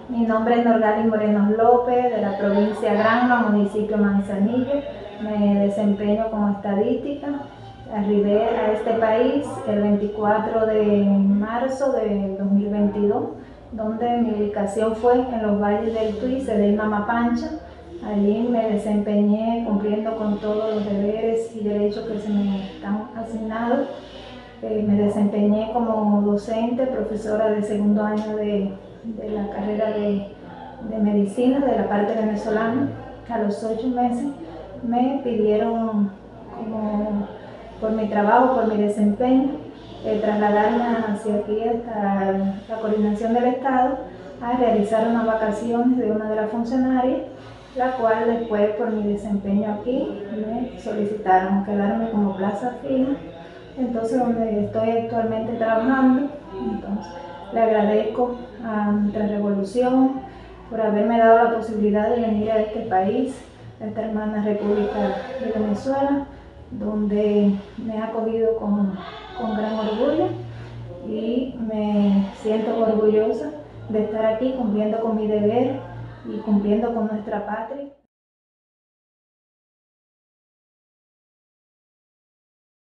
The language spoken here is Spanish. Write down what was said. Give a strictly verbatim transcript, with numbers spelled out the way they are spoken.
Mi nombre es Norgali Moreno López, de la provincia Granma, municipio Manzanillo. Me desempeño como estadística. Arribé a este país el veinticuatro de marzo de dos mil veintidós, donde mi ubicación fue en los valles del Tuy, Sede y Mamapancha. Allí me desempeñé cumpliendo con todos los deberes y derechos que se me están asignados. Eh, me desempeñé como docente, profesora de segundo año de, de la carrera de, de medicina de la parte venezolana. A los ocho meses me pidieron, como por mi trabajo, por mi desempeño, eh, trasladarme hacia aquí, hasta la coordinación del Estado, a realizar unas vacaciones de una de las funcionarias, la cual después, por mi desempeño aquí, me solicitaron quedarme como plaza fija. Entonces, donde estoy actualmente trabajando. Entonces, le agradezco a nuestra revolución por haberme dado la posibilidad de venir a este país, a esta hermana República de Venezuela, donde me ha acogido con, con gran orgullo, y me siento orgullosa de estar aquí cumpliendo con mi deber y cumpliendo con nuestra patria.